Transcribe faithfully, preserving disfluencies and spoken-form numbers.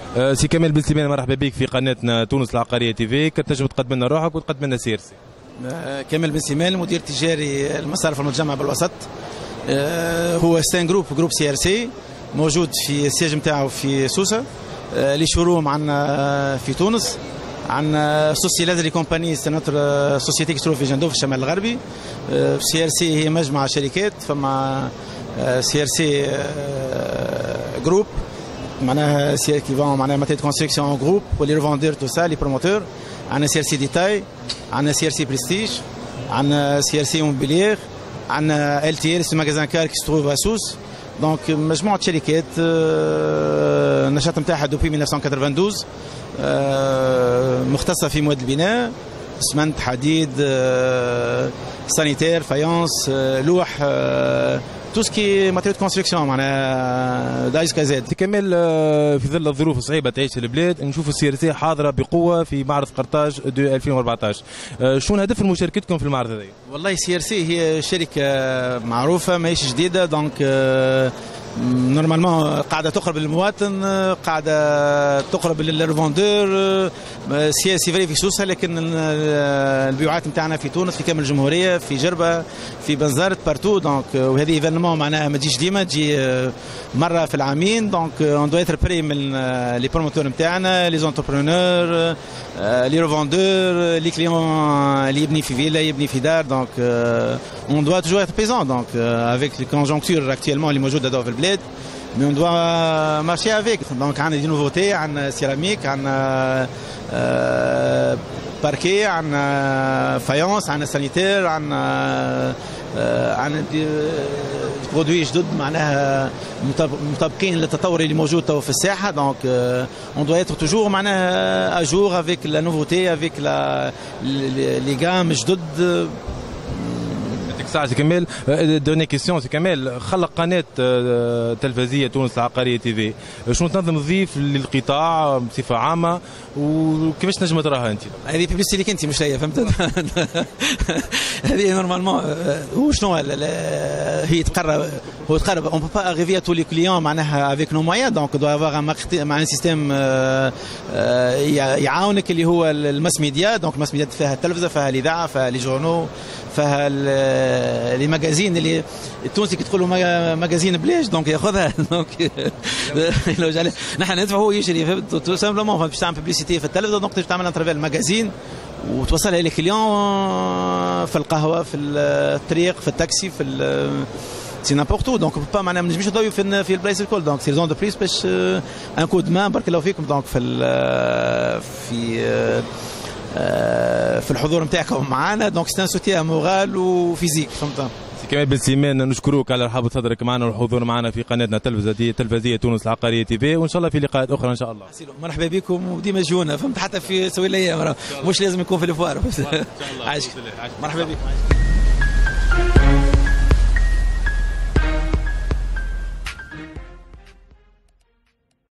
سي كمال بن سليمان، مرحبا بك في قناتنا تونس العقاريه تي في. كتنجم تقدم لنا روحك وتقدم لنا سيرسي؟ كمال بن سليمان، مدير تجاري المصارف المتجمع بالوسط. هو ستان جروب جروب سي ار سي موجود في السياج نتاعو في سوسه. لي شوروم عندنا في تونس، عندنا سوسي لازري كومباني نوتر سوسيتي كترو في جندوف في الشمال الغربي. سي ار سي هي مجمع شركات، فما سي ار سي جروب معناها سي كي فون معناها ماتيريال كونستركسيون جروب ولي ريفوندور تو سا لي بروموتور. عندنا سي ار سي ديتاي، عندنا سي ار سي بريستيج، عندنا سي ار سي موبيليير، عندنا ال تي ال سي ماغازان كار كي ستروف اسوس. دونك مجموعه شركات النشاط نتاعها دوبي ألف وتسعمائة وثمانية وثمانين مختصه في مواد البناء، اسمنت، حديد، سانيتير، فايونس، لوح، تو سكي ماتيريال كونستركسيون معناها دايس كازاد. كمال، في ظل الظروف الصعيبه تعيش البلاد نشوف السي ار سي حاضره بقوه في معرض قرطاج دو ألفين وأربعطاش. شنو هدف مشاركتكم في المعرض هذا؟ والله سي ار سي هي شركه معروفه ماهيش جديده، دونك نورمالمون قاعده تقرب للمواطن، قاعده تقرب للريفوندور. سي سي فري في سوسه، لكن البيوعات نتاعنا في تونس، في كامل الجمهوريه، في جربه، في بنزرت، بارتو. دونك وهذه ايفينمون معناها ما تجيش ديما، تجي مره في العامين. دونك اون دو اتر بري من لي بروموتور نتاعنا، لي زونتربرونور، لي ريفوندور، لي كليون اللي يبني في فيلا، يبني في دار. دونك اون دو توجور اتر بيزون دونك افيك لي كونجونكتور اكتيلمون اللي موجوده دو في البلاد. مي اون دوا مارشي افيك. دونك عندنا دي نوفوتي، عندنا سيراميك، عندنا باركي، عندنا فايونس، عندنا سانيتير، عندنا عندنا برودوي جدد معناها مطابقين للتطور اللي موجود تو في الساحه. دونك اون دو اتر توجور معناها اجور افيك لا نوفوتي، افيك لا لي غام جدد. ساعة سي كمال، دوني كيسيون سي كمال، خلق قناة تلفزية تونس العقارية تي في، شنو تنظم تضيف للقطاع بصفة عامة وكيفاش تنجم تراها أنت؟ هذه بيبليستي ليك أنت مش هي، فهمت؟ هذه نورمالمون هو شنو هي تقرب، هو تقرب اون بو با اريفي ا تو لي كليون معناها افيك نو مويان. دونك دو افوار مع ان سيستيم يعاونك اللي هو الماس ميديا. دونك الماس ميديا فيها التلفزة، فيها الإذاعة، فيها لي جورنو، فيها لي ماجازين اللي التونسي كي تقول له ماجازين بلاش دونك ياخذها. دونك نحن ندفع هو يشري تو سامبلومون باش تعمل ببليسيتي في التلفزه. دونك تقدر تعمل انترفال الماجازين وتوصلها للكليون في القهوه، في الطريق، في التاكسي، في سي نابورتو. دونك با معناها ما نجمش نضيو في في البلايص الكل. دونك سي زون دو بليس باش ان كود مان بارك الله فيكم. دونك في في في الحضور نتاعكم معنا. دونك سي ان سوتيان مورال وفيزيك، فهمت؟ كمال بن سليمان، نشكروك على رحاب صدرك معنا والحضور معنا في قناتنا التلفزيونيه تلفزيه تونس العقاريه تي في، وان شاء الله في لقاءات اخرى ان شاء الله. مرحبا بكم وديما جونا، فهمت؟ حتى في سوي الايام مش لازم يكون في الفوار. ان شاء الله. مرحبا بكم.